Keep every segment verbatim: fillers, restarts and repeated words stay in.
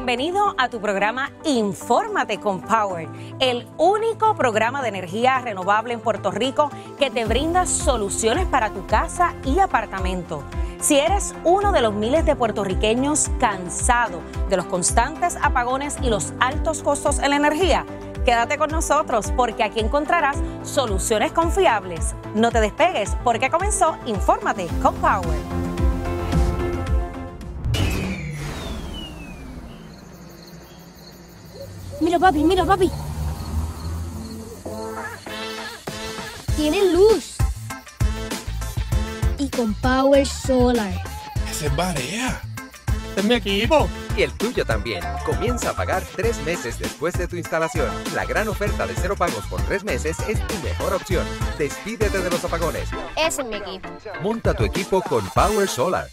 Bienvenido a tu programa Infórmate con Power, el único programa de energía renovable en Puerto Rico que te brinda soluciones para tu casa y apartamento. Si eres uno de los miles de puertorriqueños cansado de los constantes apagones y los altos costos en la energía, quédate con nosotros porque aquí encontrarás soluciones confiables. No te despegues porque comenzó Infórmate con Power. Mira, papi, mira, papi. Tiene luz. Y con Power Solar. Ese es Barea. Es mi equipo. Y el tuyo también. Comienza a pagar tres meses después de tu instalación. La gran oferta de cero pagos por tres meses es tu mejor opción. Despídete de los apagones. Ese es mi equipo. Monta tu equipo con Power Solar.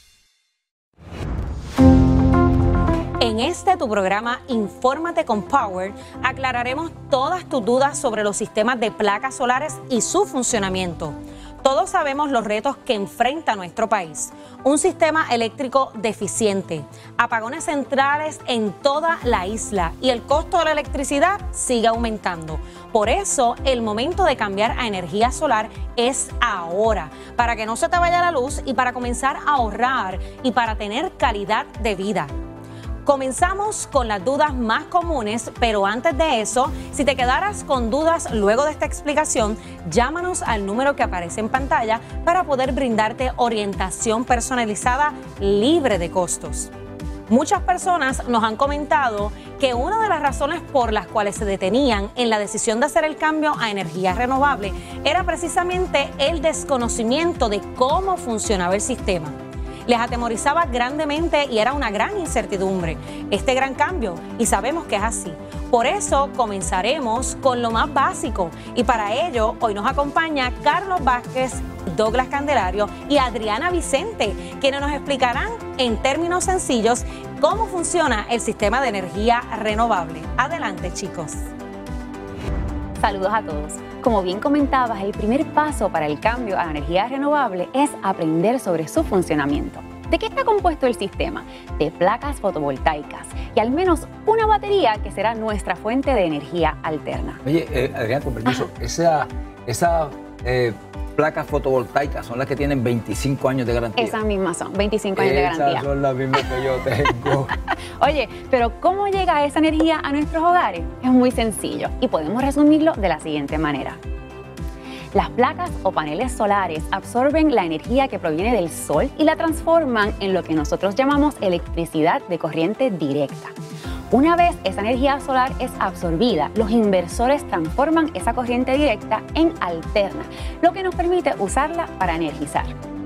En este tu programa Infórmate con Power aclararemos todas tus dudas sobre los sistemas de placas solares y su funcionamiento. Todos sabemos los retos que enfrenta nuestro país. Un sistema eléctrico deficiente, apagones centrales en toda la isla y el costo de la electricidad sigue aumentando. Por eso, el momento de cambiar a energía solar es ahora, para que no se te vaya la luz y para comenzar a ahorrar y para tener calidad de vida. Comenzamos con las dudas más comunes, pero antes de eso, si te quedaras con dudas luego de esta explicación, llámanos al número que aparece en pantalla para poder brindarte orientación personalizada libre de costos. Muchas personas nos han comentado que una de las razones por las cuales se detenían en la decisión de hacer el cambio a energía renovable era precisamente el desconocimiento de cómo funcionaba el sistema. Les atemorizaba grandemente y era una gran incertidumbre este gran cambio, y sabemos que es así. Por eso comenzaremos con lo más básico, y para ello hoy nos acompaña Carlos Vázquez, Douglas Candelario y Adriana Vicente, quienes nos explicarán en términos sencillos cómo funciona el sistema de energía renovable. Adelante, chicos. Saludos a todos. Como bien comentabas, el primer paso para el cambio a la energía renovable es aprender sobre su funcionamiento. ¿De qué está compuesto el sistema? De placas fotovoltaicas y al menos una batería que será nuestra fuente de energía alterna. Oye, eh, Adrián, con permiso, esa, esa eh, placas fotovoltaicas son las que tienen veinticinco años de garantía. Esas mismas son, veinticinco años de garantía. Esas son las mismas que yo tengo. Oye, pero ¿cómo llega esa energía a nuestros hogares? Es muy sencillo y podemos resumirlo de la siguiente manera. Las placas o paneles solares absorben la energía que proviene del sol y la transforman en lo que nosotros llamamos electricidad de corriente directa. Una vez esa energía solar es absorbida, los inversores transforman esa corriente directa en alterna, lo que nos permite usarla para energizar.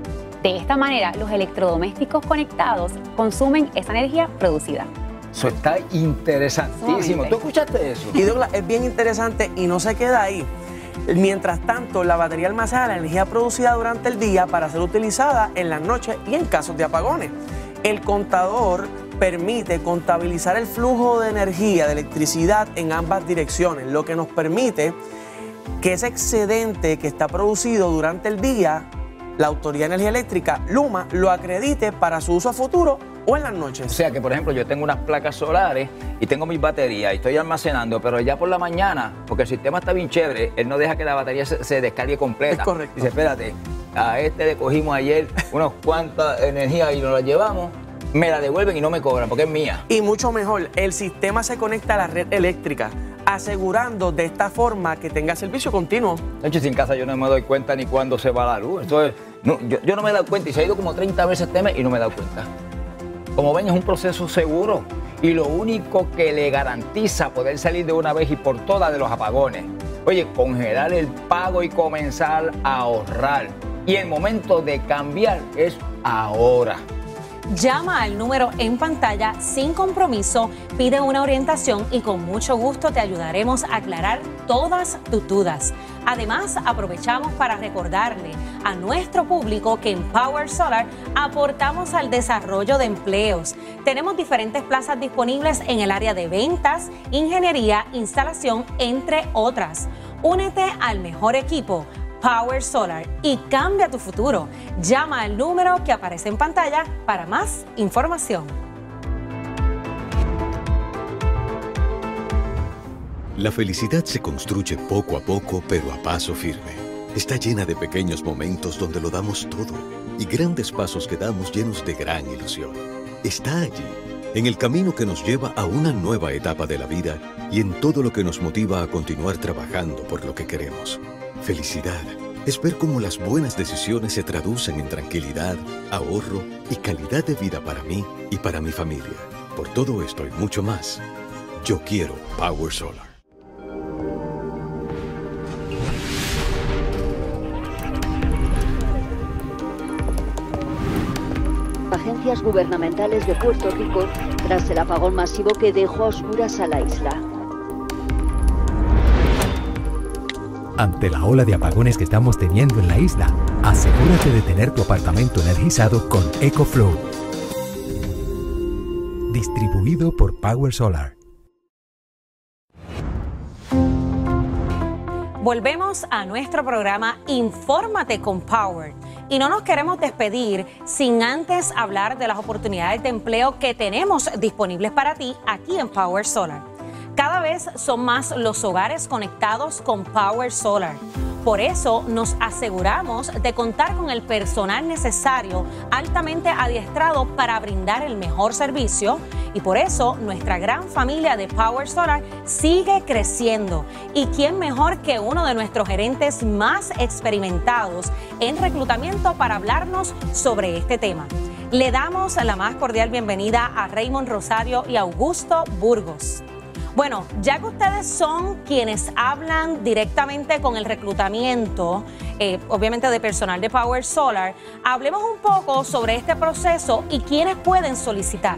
De esta manera, los electrodomésticos conectados consumen esa energía producida. Eso está interesantísimo. Sumamente. ¿Tú escuchaste eso? Y Douglas, es bien interesante y no se queda ahí. Mientras tanto, la batería almacena la energía producida durante el día para ser utilizada en las noches y en casos de apagones. El contador permite contabilizar el flujo de energía, de electricidad en ambas direcciones, lo que nos permite que ese excedente que está producido durante el día, la Autoridad de Energía Eléctrica, Luma, lo acredite para su uso a futuro o en las noches. O sea que, por ejemplo, yo tengo unas placas solares y tengo mis baterías y estoy almacenando, pero ya por la mañana, porque el sistema está bien chévere, él no deja que la batería se, se descargue completa. Es correcto. Dice, espérate, a este le cogimos ayer unos cuantas energías y nos las llevamos, me la devuelven y no me cobran porque es mía. Y mucho mejor, el sistema se conecta a la red eléctrica, asegurando de esta forma que tenga servicio continuo. De hecho, sin casa yo no me doy cuenta ni cuándo se va la luz. Entonces, no, yo, yo no me he dado cuenta y se ha ido como treinta veces este mes y no me he dado cuenta. Como ven, es un proceso seguro y lo único que le garantiza poder salir de una vez y por todas de los apagones. Oye, congelar el pago y comenzar a ahorrar. Y el momento de cambiar es ahora. Llama al número en pantalla sin compromiso, pide una orientación y con mucho gusto te ayudaremos a aclarar todas tus dudas. Además, aprovechamos para recordarle a nuestro público que en Power Solar aportamos al desarrollo de empleos. Tenemos diferentes plazas disponibles en el área de ventas, ingeniería, instalación, entre otras. Únete al mejor equipo, Power Solar, y cambia tu futuro. Llama al número que aparece en pantalla para más información. La felicidad se construye poco a poco, pero a paso firme. Está llena de pequeños momentos donde lo damos todo y grandes pasos que damos llenos de gran ilusión. Está allí, en el camino que nos lleva a una nueva etapa de la vida y en todo lo que nos motiva a continuar trabajando por lo que queremos. Felicidad es ver cómo las buenas decisiones se traducen en tranquilidad, ahorro y calidad de vida para mí y para mi familia. Por todo esto y mucho más, yo quiero Power Solar. Agencias gubernamentales de Puerto Rico tras el apagón masivo que dejó a oscuras a la isla. Ante la ola de apagones que estamos teniendo en la isla, asegúrate de tener tu apartamento energizado con EcoFlow. Distribuido por Power Solar. Volvemos a nuestro programa Infórmate con Power. Y no nos queremos despedir sin antes hablar de las oportunidades de empleo que tenemos disponibles para ti aquí en Power Solar. Cada vez son más los hogares conectados con Power Solar. Por eso nos aseguramos de contar con el personal necesario altamente adiestrado para brindar el mejor servicio y por eso nuestra gran familia de Power Solar sigue creciendo. ¿Y quién mejor que uno de nuestros gerentes más experimentados en reclutamiento para hablarnos sobre este tema? Le damos la más cordial bienvenida a Raymond Rosario y Augusto Burgos. Bueno, ya que ustedes son quienes hablan directamente con el reclutamiento, eh, obviamente de personal de Power Solar, hablemos un poco sobre este proceso y quiénes pueden solicitar.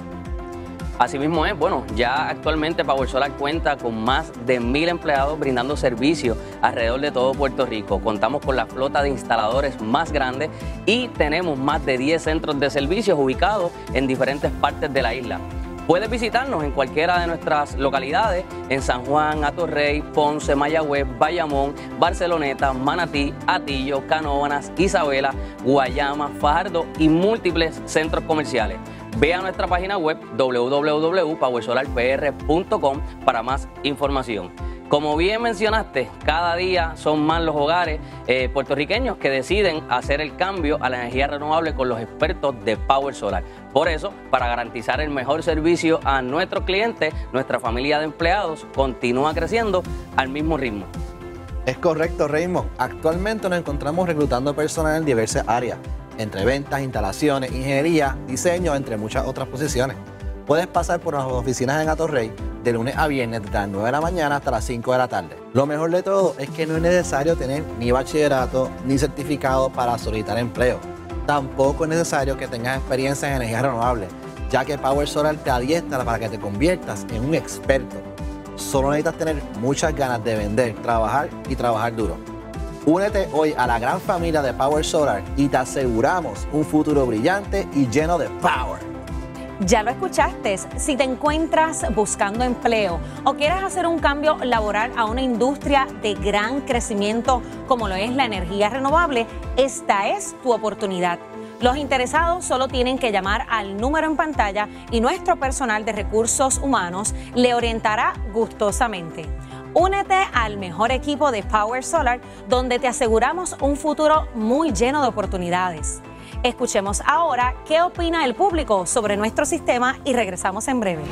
Asimismo es, bueno, ya actualmente Power Solar cuenta con más de mil empleados brindando servicio alrededor de todo Puerto Rico. Contamos con la flota de instaladores más grande y tenemos más de diez centros de servicios ubicados en diferentes partes de la isla. Puedes visitarnos en cualquiera de nuestras localidades en San Juan, Atorrey, Ponce, Mayagüez, Bayamón, Barceloneta, Manatí, Atillo, Canóvanas, Isabela, Guayama, Fajardo y múltiples centros comerciales. Ve a nuestra página web w w w punto power solar p r punto com para más información. Como bien mencionaste, cada día son más los hogares eh, puertorriqueños que deciden hacer el cambio a la energía renovable con los expertos de Power Solar. Por eso, para garantizar el mejor servicio a nuestros clientes, nuestra familia de empleados continúa creciendo al mismo ritmo. Es correcto, Raymond. Actualmente nos encontramos reclutando personal en diversas áreas, entre ventas, instalaciones, ingeniería, diseño, entre muchas otras posiciones. Puedes pasar por nuestras oficinas en Atorrey de lunes a viernes desde las nueve de la mañana hasta las cinco de la tarde. Lo mejor de todo es que no es necesario tener ni bachillerato ni certificado para solicitar empleo. Tampoco es necesario que tengas experiencia en energía renovable, ya que Power Solar te adiestra para que te conviertas en un experto. Solo necesitas tener muchas ganas de vender, trabajar y trabajar duro. Únete hoy a la gran familia de Power Solar y te aseguramos un futuro brillante y lleno de power. Ya lo escuchaste, si te encuentras buscando empleo o quieres hacer un cambio laboral a una industria de gran crecimiento como lo es la energía renovable, esta es tu oportunidad. Los interesados solo tienen que llamar al número en pantalla y nuestro personal de recursos humanos le orientará gustosamente. Únete al mejor equipo de Power Solar, donde te aseguramos un futuro muy lleno de oportunidades. Escuchemos ahora qué opina el público sobre nuestro sistema y regresamos en breve.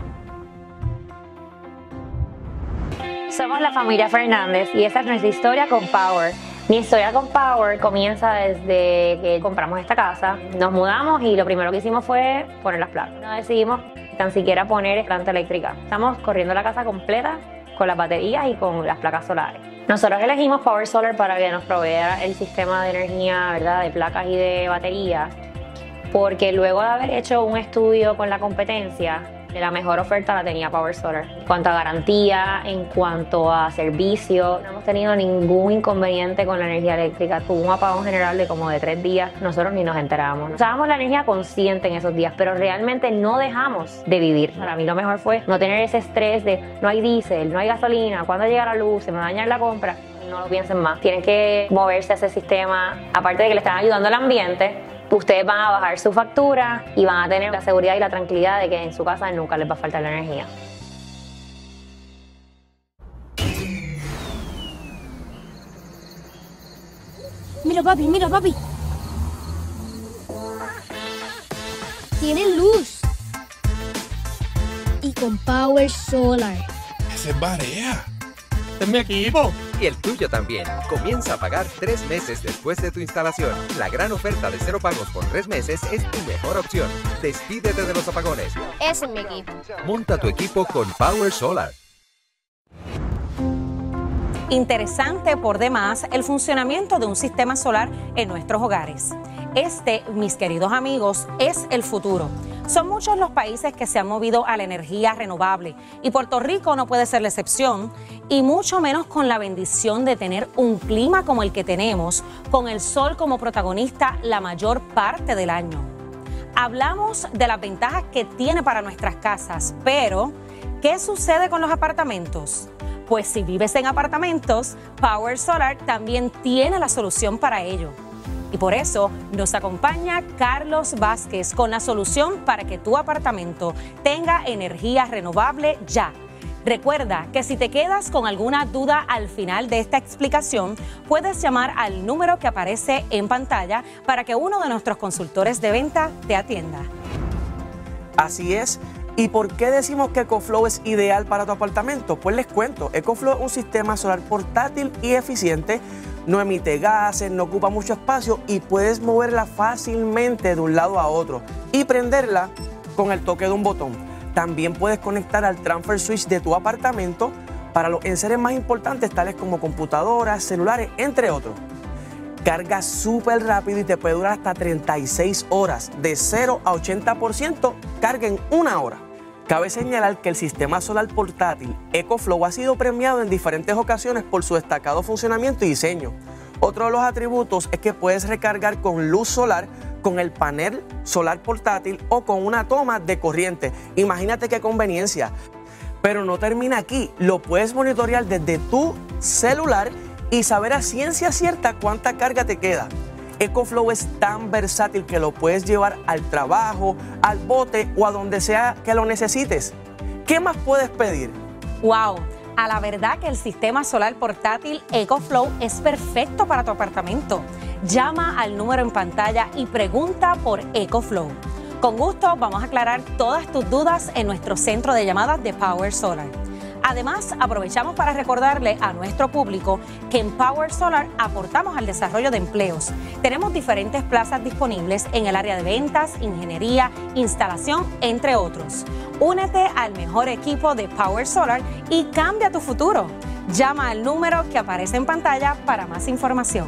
Somos la familia Fernández y esta es nuestra historia con Power. Mi historia con Power comienza desde que compramos esta casa. Nos mudamos y lo primero que hicimos fue poner las placas. No decidimos tan siquiera poner planta eléctrica. Estamos corriendo la casa completa con las baterías y con las placas solares. Nosotros elegimos Power Solar para que nos proveyera el sistema de energía, ¿verdad?, de placas y de baterías, porque luego de haber hecho un estudio con la competencia, la mejor oferta la tenía Power Solar. En cuanto a garantía, en cuanto a servicio, no hemos tenido ningún inconveniente con la energía eléctrica. Tuvo un apagón general de como de tres días, nosotros ni nos enterábamos. Usábamos la energía consciente en esos días, pero realmente no dejamos de vivir. Para mí lo mejor fue no tener ese estrés de no hay diésel, no hay gasolina, cuándo llega la luz, se me va a dañar la compra. No lo piensen más. Tienen que moverse a ese sistema, aparte de que le están ayudando al ambiente. Ustedes van a bajar su factura y van a tener la seguridad y la tranquilidad de que en su casa nunca les va a faltar la energía. Mira, papi, mira, papi. Tiene luz. Y con Power Solar. Ese es Barea. Este es mi equipo. Y el tuyo también. Comienza a pagar tres meses después de tu instalación. La gran oferta de cero pagos por tres meses es tu mejor opción. Despídete de los apagones. Ese es mi equipo. Monta tu equipo con Power Solar. Interesante por demás el funcionamiento de un sistema solar en nuestros hogares. Este, mis queridos amigos, es el futuro. Son muchos los países que se han movido a la energía renovable y Puerto Rico no puede ser la excepción, y mucho menos con la bendición de tener un clima como el que tenemos, con el sol como protagonista la mayor parte del año. Hablamos de las ventajas que tiene para nuestras casas, pero ¿qué sucede con los apartamentos? Pues si vives en apartamentos, Power Solar también tiene la solución para ello. Y por eso nos acompaña Carlos Vázquez con la solución para que tu apartamento tenga energía renovable ya. Recuerda que si te quedas con alguna duda al final de esta explicación, puedes llamar al número que aparece en pantalla para que uno de nuestros consultores de venta te atienda. Así es. ¿Y por qué decimos que EcoFlow es ideal para tu apartamento? Pues les cuento, EcoFlow es un sistema solar portátil y eficiente, no emite gases, no ocupa mucho espacio y puedes moverla fácilmente de un lado a otro y prenderla con el toque de un botón. También puedes conectar al transfer switch de tu apartamento para los enseres más importantes tales como computadoras, celulares, entre otros. Carga súper rápido y te puede durar hasta treinta y seis horas. De cero a ochenta por ciento carga en una hora. Cabe señalar que el sistema solar portátil EcoFlow ha sido premiado en diferentes ocasiones por su destacado funcionamiento y diseño. Otro de los atributos es que puedes recargar con luz solar, con el panel solar portátil o con una toma de corriente. Imagínate qué conveniencia. Pero no termina aquí, lo puedes monitorear desde tu celular y saber a ciencia cierta cuánta carga te queda. EcoFlow es tan versátil que lo puedes llevar al trabajo, al bote o a donde sea que lo necesites. ¿Qué más puedes pedir? ¡Wow! A la verdad que el sistema solar portátil EcoFlow es perfecto para tu apartamento. Llama al número en pantalla y pregunta por EcoFlow. Con gusto vamos a aclarar todas tus dudas en nuestro centro de llamadas de Power Solar. Además, aprovechamos para recordarle a nuestro público que en Power Solar aportamos al desarrollo de empleos. Tenemos diferentes plazas disponibles en el área de ventas, ingeniería, instalación, entre otros. Únete al mejor equipo de Power Solar y cambia tu futuro. Llama al número que aparece en pantalla para más información.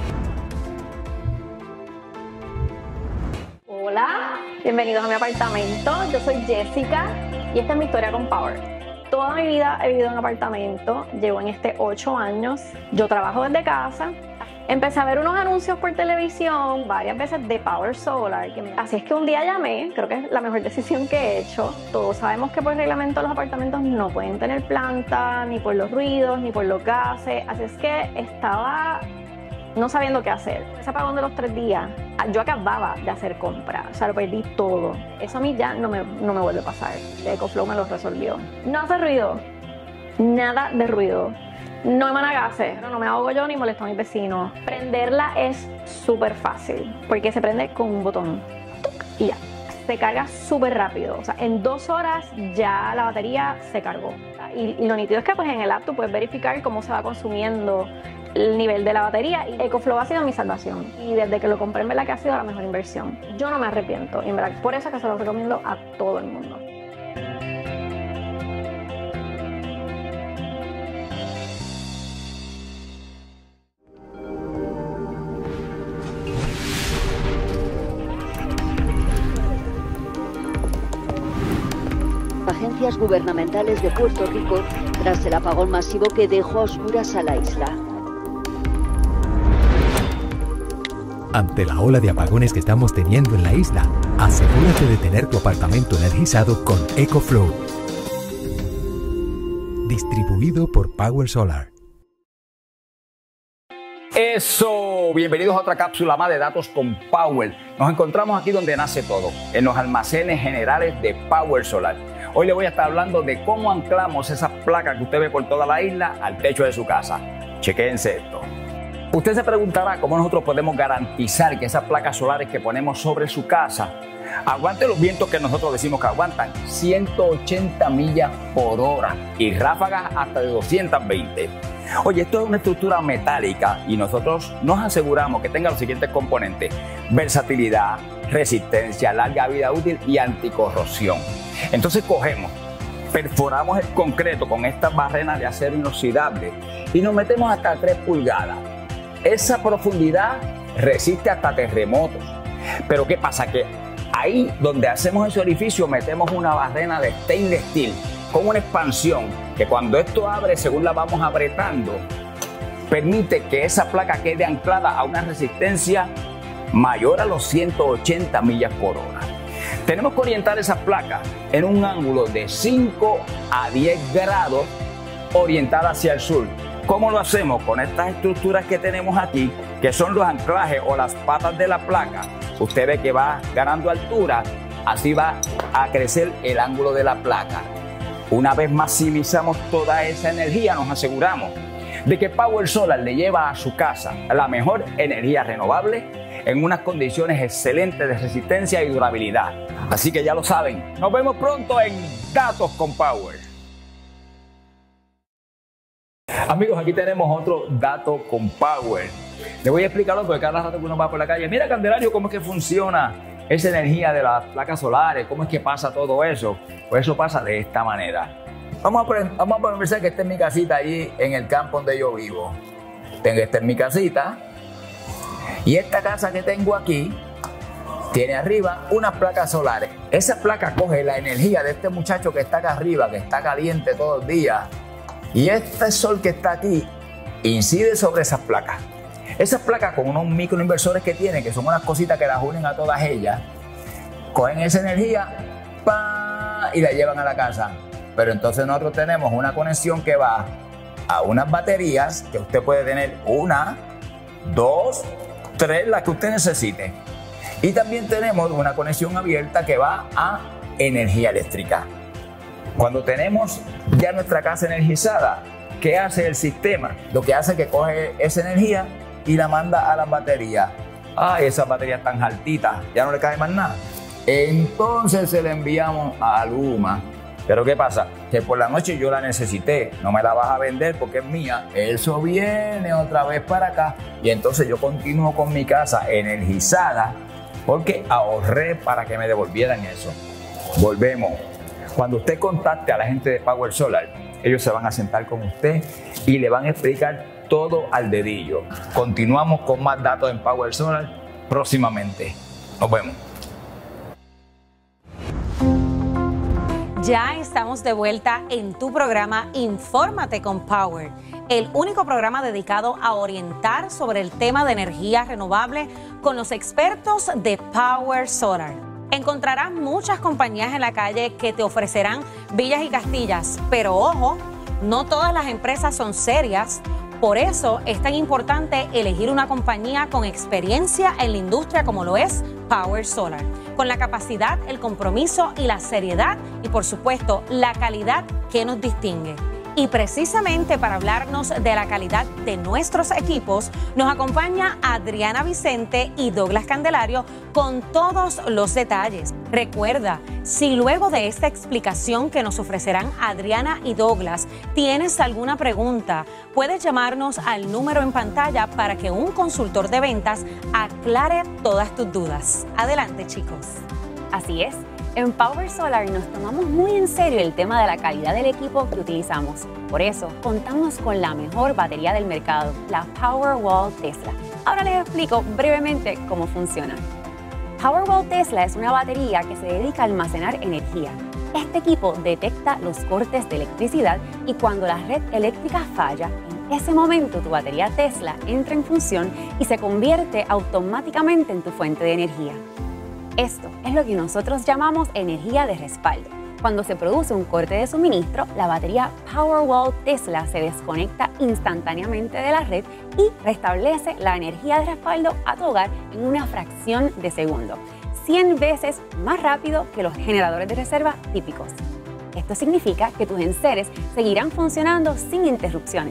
Hola, bienvenidos a mi apartamento. Yo soy Jessica y esta es mi historia con Power. Toda mi vida he vivido en apartamento, llevo en este ocho años, yo trabajo desde casa. Empecé a ver unos anuncios por televisión varias veces de Power Solar, que me... así es que un día llamé, creo que es la mejor decisión que he hecho. Todos sabemos que por reglamento los apartamentos no pueden tener planta, ni por los ruidos, ni por los gases, así es que estaba no sabiendo qué hacer. Ese apagón de los tres días, yo acababa de hacer compra, o sea, lo perdí todo. Eso a mí ya no me, no me vuelve a pasar. EcoFlow me lo resolvió. No hace ruido, nada de ruido. No emana gases, no me ahogo yo ni molesto a mis vecinos. Prenderla es súper fácil, porque se prende con un botón y ya. Se carga súper rápido, o sea, en dos horas ya la batería se cargó. Y, y lo nítido es que pues en el app tú puedes verificar cómo se va consumiendo el nivel de la batería, y EcoFlow ha sido mi salvación y desde que lo compré en verdad que ha sido la mejor inversión. Yo no me arrepiento, en verdad, por eso es que se lo recomiendo a todo el mundo. Agencias gubernamentales de Puerto Rico tras el apagón masivo que dejó a oscuras a la isla. Ante la ola de apagones que estamos teniendo en la isla, asegúrate de tener tu apartamento energizado con EcoFlow. Distribuido por Power Solar. Eso, bienvenidos a otra cápsula más de datos con Power. Nos encontramos aquí donde nace todo, en los almacenes generales de Power Solar. Hoy le voy a estar hablando de cómo anclamos esas placas que usted ve por toda la isla al techo de su casa. Chequéense esto. Usted se preguntará cómo nosotros podemos garantizar que esas placas solares que ponemos sobre su casa aguanten los vientos que nosotros decimos que aguantan, ciento ochenta millas por hora y ráfagas hasta de doscientas veinte. Oye, esto es una estructura metálica y nosotros nos aseguramos que tenga los siguientes componentes: versatilidad, resistencia, larga vida útil y anticorrosión. Entonces cogemos, perforamos el concreto con estas barrenas de acero inoxidable y nos metemos hasta tres pulgadas. Esa profundidad resiste hasta terremotos. Pero ¿qué pasa? Que ahí donde hacemos ese orificio metemos una barrena de stainless steel con una expansión que cuando esto abre, según la vamos apretando, permite que esa placa quede anclada a una resistencia mayor a los ciento ochenta millas por hora. Tenemos que orientar esas placas en un ángulo de cinco a diez grados orientada hacia el sur. ¿Cómo lo hacemos? Con estas estructuras que tenemos aquí, que son los anclajes o las patas de la placa. Usted ve que va ganando altura, así va a crecer el ángulo de la placa. Una vez maximizamos toda esa energía, nos aseguramos de que Power Solar le lleva a su casa la mejor energía renovable en unas condiciones excelentes de resistencia y durabilidad. Así que ya lo saben, nos vemos pronto en Datos con Power. Amigos, aquí tenemos otro Dato con Power. Les voy a explicarlo porque cada rato que uno va por la calle, mira, Candelario, cómo es que funciona esa energía de las placas solares, cómo es que pasa todo eso. Pues eso pasa de esta manera. Vamos a, vamos a pensar que esta es mi casita allí en el campo donde yo vivo. Tengo esta en mi casita y esta casa que tengo aquí tiene arriba unas placas solares. Esa placa coge la energía de este muchacho que está acá arriba, que está caliente todo el día, y este sol que está aquí incide sobre esas placas. Esas placas con unos microinversores que tienen, que son unas cositas que las unen a todas ellas, cogen esa energía ¡pam! Y la llevan a la casa. Pero entonces nosotros tenemos una conexión que va a unas baterías, que usted puede tener una, dos, tres, las que usted necesite. Y también tenemos una conexión abierta que va a energía eléctrica. Cuando tenemos ya nuestra casa energizada, ¿qué hace el sistema? Lo que hace es que coge esa energía y la manda a las baterías. Ay, esas baterías están altitas, ya no le cae más nada. Entonces se la enviamos a Luma. Pero ¿qué pasa? Que por la noche yo la necesité, no me la vas a vender porque es mía. Eso viene otra vez para acá y entonces yo continúo con mi casa energizada porque ahorré para que me devolvieran eso. Volvemos. Cuando usted contacte a la gente de Power Solar, ellos se van a sentar con usted y le van a explicar todo al dedillo. Continuamos con más datos en Power Solar próximamente. Nos vemos. Ya estamos de vuelta en tu programa Infórmate con Power, el único programa dedicado a orientar sobre el tema de energía renovable con los expertos de Power Solar. Encontrarás muchas compañías en la calle que te ofrecerán villas y castillas, pero ojo, no todas las empresas son serias. Por eso es tan importante elegir una compañía con experiencia en la industria como lo es Power Solar, con la capacidad, el compromiso y la seriedad y por supuesto la calidad que nos distingue. Y precisamente para hablarnos de la calidad de nuestros equipos, nos acompaña Adriana Vicente y Douglas Candelario con todos los detalles. Recuerda, si luego de esta explicación que nos ofrecerán Adriana y Douglas tienes alguna pregunta, puedes llamarnos al número en pantalla para que un consultor de ventas aclare todas tus dudas. Adelante, chicos. Así es. En Power Solar nos tomamos muy en serio el tema de la calidad del equipo que utilizamos. Por eso, contamos con la mejor batería del mercado, la Powerwall Tesla. Ahora les explico brevemente cómo funciona. Powerwall Tesla es una batería que se dedica a almacenar energía. Este equipo detecta los cortes de electricidad y cuando la red eléctrica falla, en ese momento tu batería Tesla entra en función y se convierte automáticamente en tu fuente de energía. Esto es lo que nosotros llamamos energía de respaldo. Cuando se produce un corte de suministro, la batería Powerwall Tesla se desconecta instantáneamente de la red y restablece la energía de respaldo a tu hogar en una fracción de segundo, cien veces más rápido que los generadores de reserva típicos. Esto significa que tus enseres seguirán funcionando sin interrupciones.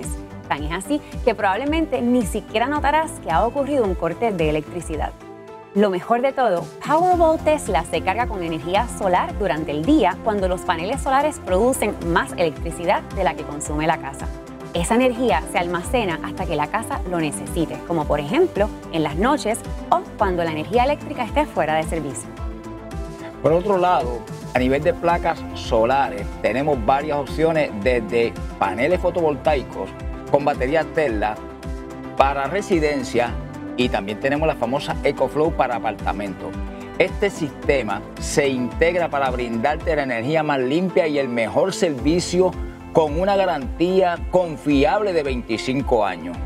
Tan es así que probablemente ni siquiera notarás que ha ocurrido un corte de electricidad. Lo mejor de todo, Powerball Tesla se carga con energía solar durante el día cuando los paneles solares producen más electricidad de la que consume la casa. Esa energía se almacena hasta que la casa lo necesite, como por ejemplo en las noches o cuando la energía eléctrica esté fuera de servicio. Por otro lado, a nivel de placas solares, tenemos varias opciones desde paneles fotovoltaicos con baterías Tesla para residencia y también tenemos la famosa EcoFlow para apartamentos. Este sistema se integra para brindarte la energía más limpia y el mejor servicio con una garantía confiable de veinticinco años.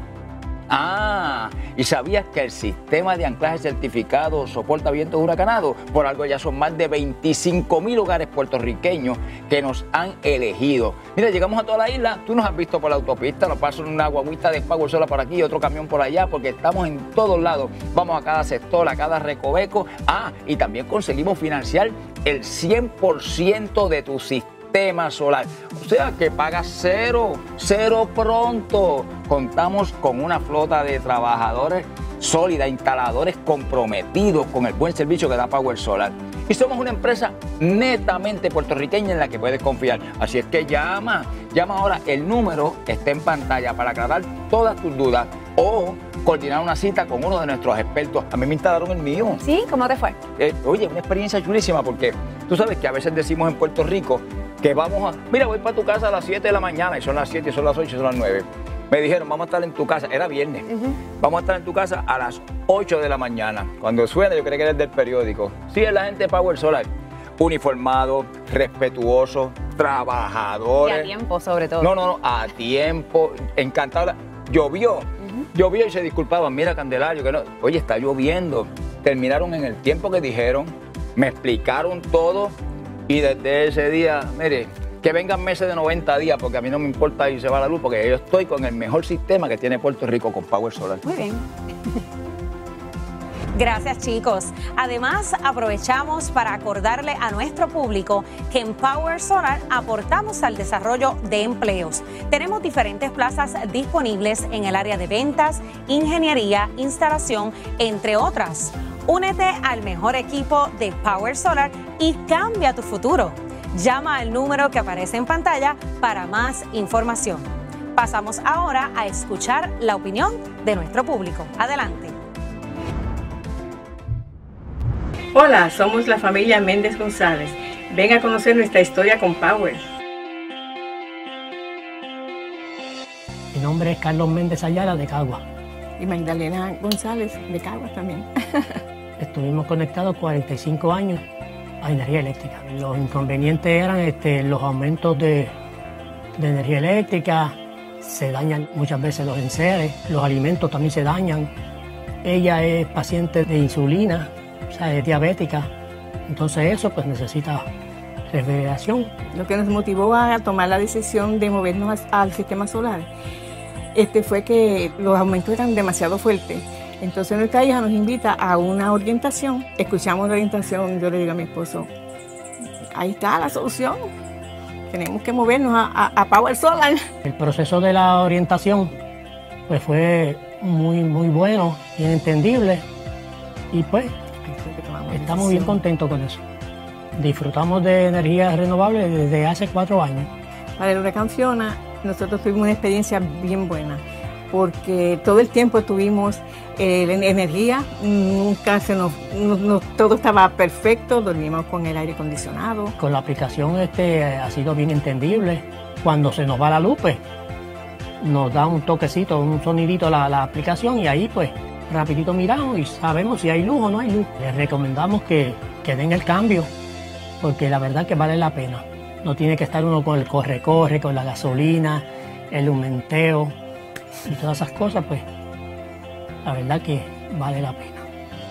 Ah, ¿y sabías que el sistema de anclaje certificado soporta vientos huracanados? Por algo ya son más de veinticinco mil hogares puertorriqueños que nos han elegido. Mira, llegamos a toda la isla, tú nos has visto por la autopista, nos pasan una guaguita de Power Solar por aquí y otro camión por allá, porque estamos en todos lados. Vamos a cada sector, a cada recoveco. Ah, y también conseguimos financiar el cien por ciento de tu sistema. Tema solar, o sea que pagas cero, cero pronto. Contamos con una flota de trabajadores sólida, instaladores comprometidos con el buen servicio que da Power Solar. Y somos una empresa netamente puertorriqueña en la que puedes confiar. Así es que llama, llama ahora, el número está en pantalla para aclarar todas tus dudas o coordinar una cita con uno de nuestros expertos. A mí me instalaron el mío. ¿Sí? ¿Cómo te fue? Eh, oye, una experiencia chulísima porque tú sabes que a veces decimos en Puerto Rico que vamos a, mira, voy para tu casa a las siete de la mañana y son las siete, y son las ocho, y son las nueve. Me dijeron, vamos a estar en tu casa, era viernes, uh-huh. Vamos a estar en tu casa a las ocho de la mañana. Cuando suena, yo creo que eres del periódico. Sí, es la gente de Power Solar. Uniformado, respetuoso, trabajadores. Y a tiempo, sobre todo. No, no, no, a tiempo, encantado. Llovió, uh-huh. Llovió y se disculpaban. Mira, Candelario, que no, oye, está lloviendo. Terminaron en el tiempo que dijeron, me explicaron todo y desde ese día, mire, que vengan meses de noventa días, porque a mí no me importa si se va la luz, porque yo estoy con el mejor sistema que tiene Puerto Rico con Power Solar. Muy bien. Gracias, chicos. Además, aprovechamos para acordarle a nuestro público que en Power Solar aportamos al desarrollo de empleos. Tenemos diferentes plazas disponibles en el área de ventas, ingeniería, instalación, entre otras. Únete al mejor equipo de Power Solar y cambia tu futuro. Llama al número que aparece en pantalla para más información. Pasamos ahora a escuchar la opinión de nuestro público. Adelante. Hola, somos la familia Méndez González. Ven a conocer nuestra historia con Power. Mi nombre es Carlos Méndez Ayala de Cagua. Y Magdalena González de Cagua también. Estuvimos conectados cuarenta y cinco años a energía eléctrica. Los inconvenientes eran este, los aumentos de, de energía eléctrica, se dañan muchas veces los enseres, los alimentos también se dañan. Ella es paciente de insulina, o sea, es diabética, entonces eso pues necesita refrigeración. Lo que nos motivó a tomar la decisión de movernos al sistema solar este, fue que los aumentos eran demasiado fuertes. Entonces nuestra hija nos invita a una orientación, escuchamos la orientación, yo le digo a mi esposo, ahí está la solución, tenemos que movernos a, a, a Power Solar. El proceso de la orientación pues fue muy, muy bueno, bien entendible y pues estamos bien contentos con eso. Disfrutamos de energía renovable desde hace cuatro años. Para el huracán Fiona nosotros tuvimos una experiencia bien buena, porque todo el tiempo tuvimos eh, energía, nunca se nos, no, no, todo estaba perfecto, dormimos con el aire acondicionado. Con la aplicación este, ha sido bien entendible. Cuando se nos va la luz, pues, nos da un toquecito, un sonidito la, la aplicación y ahí pues rapidito miramos y sabemos si hay luz o no hay luz. Les recomendamos que, que den el cambio, porque la verdad que vale la pena. No tiene que estar uno con el corre-corre, con la gasolina, el humenteo y todas esas cosas, pues la verdad que vale la pena.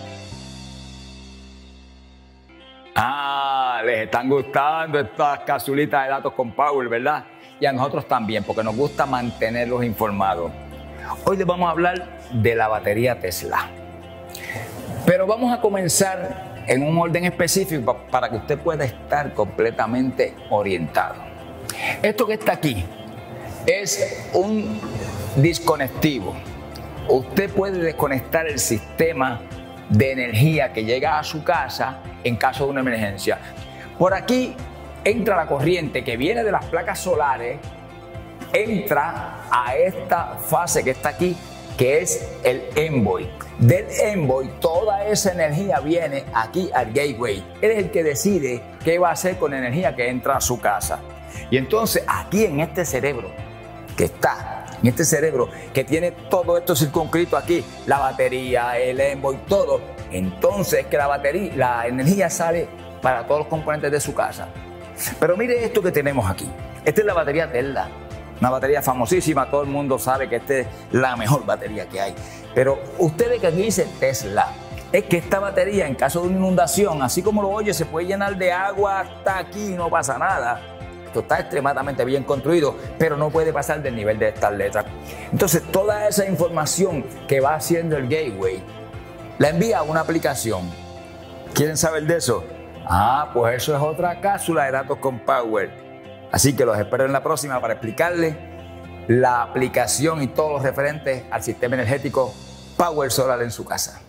Ah, les están gustando estas capsulitas de datos con Power, ¿verdad? Y a nosotros también, porque nos gusta mantenerlos informados. Hoy les vamos a hablar de la batería Tesla. Pero vamos a comenzar en un orden específico para que usted pueda estar completamente orientado. Esto que está aquí es un disconectivo. Usted puede desconectar el sistema de energía que llega a su casa en caso de una emergencia. Por aquí entra la corriente que viene de las placas solares, entra a esta fase que está aquí, que es el envoy. Del envoy toda esa energía viene aquí al gateway. Él es el que decide qué va a hacer con la energía que entra a su casa. Y entonces aquí en este cerebro que está, en este cerebro que tiene todo esto circunscrito aquí, la batería, el envoy, todo, entonces que la batería, la energía sale para todos los componentes de su casa. Pero mire esto que tenemos aquí. Esta es la batería Tesla. Una batería famosísima, todo el mundo sabe que esta es la mejor batería que hay. Pero ustedes que aquí dice Tesla, es que esta batería en caso de una inundación, así como lo oye, se puede llenar de agua hasta aquí y no pasa nada. Esto está extremadamente bien construido, pero no puede pasar del nivel de estas letras. Entonces toda esa información que va haciendo el gateway, la envía a una aplicación. ¿Quieren saber de eso? Ah, pues eso es otra cápsula de datos con Power. Así que los espero en la próxima para explicarles la aplicación y todos los referentes al sistema energético Power Solar en su casa.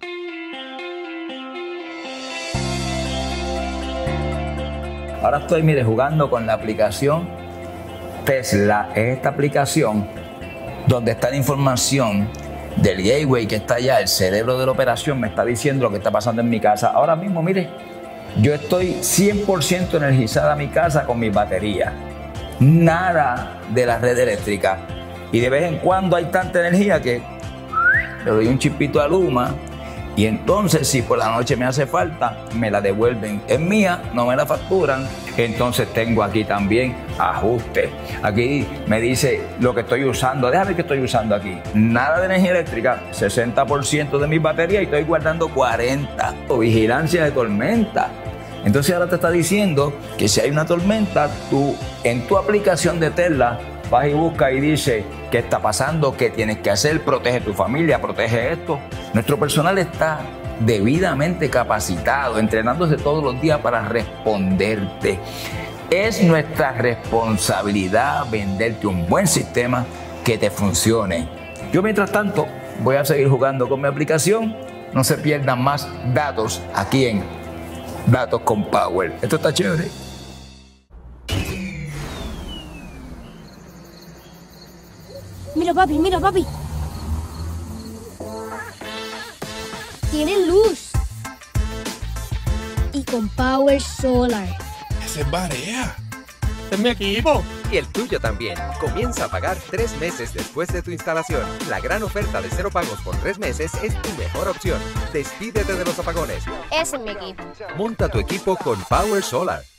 Ahora estoy, mire, jugando con la aplicación Tesla. Es esta aplicación donde está la información del gateway que está allá, el cerebro de la operación me está diciendo lo que está pasando en mi casa. Ahora mismo, mire, yo estoy cien por ciento energizada mi casa con mi batería. Nada de la red eléctrica. Y de vez en cuando hay tanta energía que le doy un chipito a Luma y entonces si por la noche me hace falta, me la devuelven. Es mía, no me la facturan. Entonces tengo aquí también ajuste. Aquí me dice lo que estoy usando. Déjame ver qué estoy usando aquí. Nada de energía eléctrica, sesenta por ciento de mi batería y estoy guardando cuarenta por ciento. Vigilancia de tormenta. Entonces ahora te está diciendo que si hay una tormenta, tú en tu aplicación de Tesla vas y buscas y dice qué está pasando, qué tienes que hacer, protege tu familia, protege esto. Nuestro personal está debidamente capacitado, entrenándose todos los días para responderte. Es nuestra responsabilidad venderte un buen sistema que te funcione. Yo mientras tanto voy a seguir jugando con mi aplicación. No se pierdan más datos aquí en Datos con Power. Esto está chévere. Mira, papi, mira, papi. Tiene luz. Y con Power Solar. Ese es Barea. Este es mi equipo. Y el tuyo también. Comienza a pagar tres meses después de tu instalación. La gran oferta de cero pagos por tres meses es tu mejor opción. Despídete de los apagones. Ese es mi equipo. Monta tu equipo con Power Solar.